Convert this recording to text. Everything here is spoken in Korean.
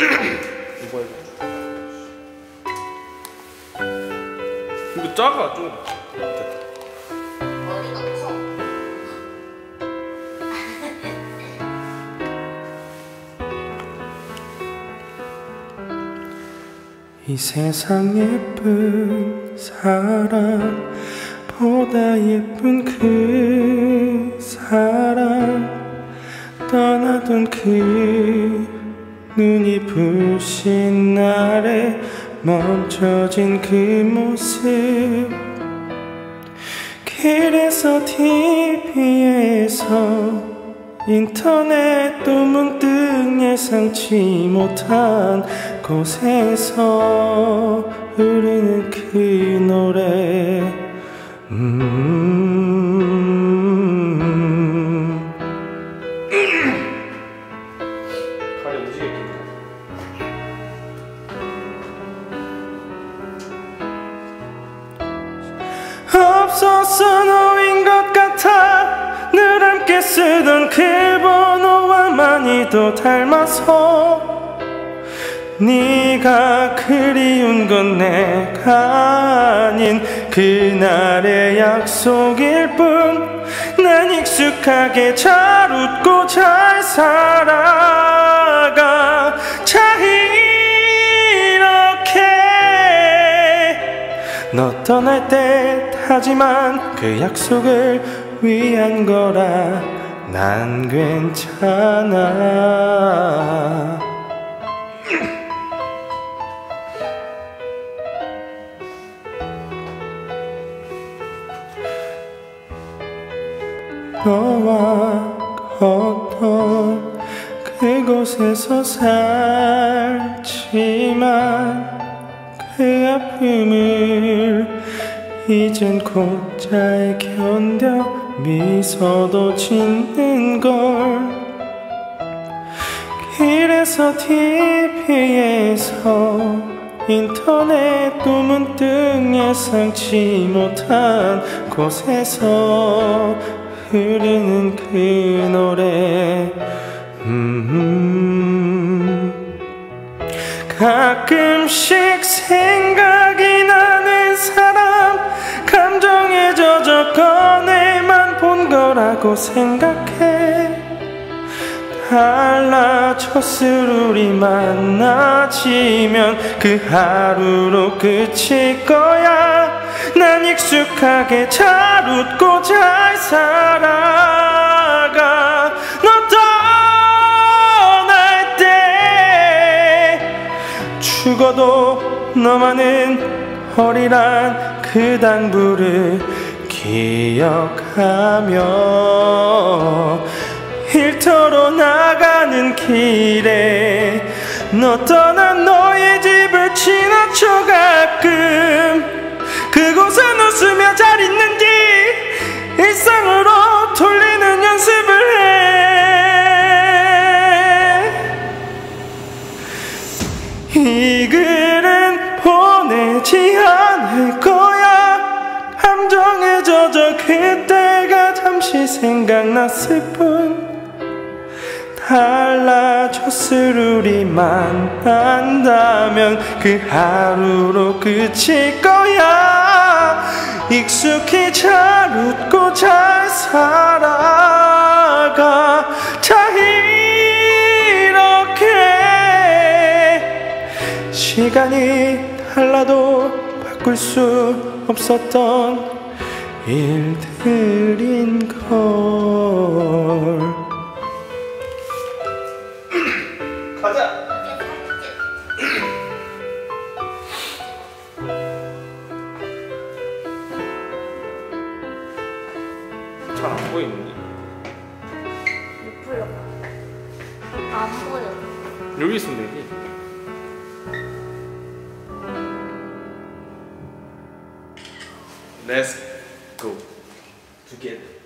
이거 해봐. 이거 작아 좀. 됐다. 머리가 커. 이 세상 예쁜 사람보다 예쁜 그 사람, 떠나던 그 눈이 부신 날에 멈춰진 그 모습, 길에서 TV에서 인터넷도 문득 예상치 못한 곳에서 흐르는 그 노래. 가리 움직이겠다. 없었어 너인 것 같아. 늘 함께 쓰던 그 번호와 많이도 닮아서 네가 그리운 건 내가 아닌 그날의 약속일 뿐. 난 익숙하게 잘 웃고 잘 살아가. 자 이렇게 너 떠날 때 하지만 그 약속을 위한 거라 난 괜찮아. 너와 걷던 그곳에서 살지만 그 아픔을 이젠 곧 잘 견뎌 미소도 짓는 걸. 길에서 TV에서 인터넷도 문득 예상치 못한 곳에서 흐르는 그 노래. 가끔씩 생각이 나는 사람, 감정에 젖어 꺼내만 본 거라고 생각해. 달라졌을 우리 만나지면 그 하루로 끝일 거야. 난 익숙하게 잘 웃고 잘 살아가. 너 떠날 때 죽어도 너만은 허리란 그 당부를 기억하며 일터로 나가는 길에 너 떠난 너의 집을 지나쳐 가끔 그곳은 웃으며 잘 있는지 일상으로 돌리는 연습을 해. 이 글은 보내지 않을 거야. 감정에 젖어 그때가 잠시 생각났을 뿐. 달라졌을 우리 만난다면 그 하루로 끝일 거야. 익숙히 잘 웃고 잘 살아가. 자 이렇게 시간이 달라도 바꿀 수 없었던 일들인 걸. 가자. 잘 안 보이는데. 보여. 안 보여. 여기 있으면 되지. Let's go together.